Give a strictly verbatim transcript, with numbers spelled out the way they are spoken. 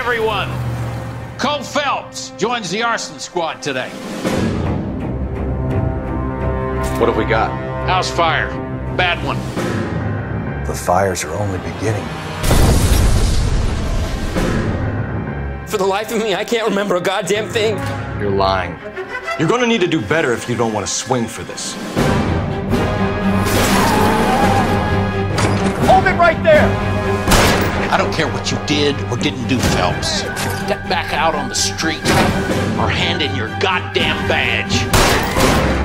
everyone. Cole Phelps joins the arson squad today. What have we got? House fire. Bad one. The fires are only beginning. For the life of me, I can't remember a goddamn thing. You're lying. You're gonna need to do better if you don't want to swing for this. Hold it right there! I don't care what you did or didn't do, Phelps. Step back out on the street or hand in your goddamn badge.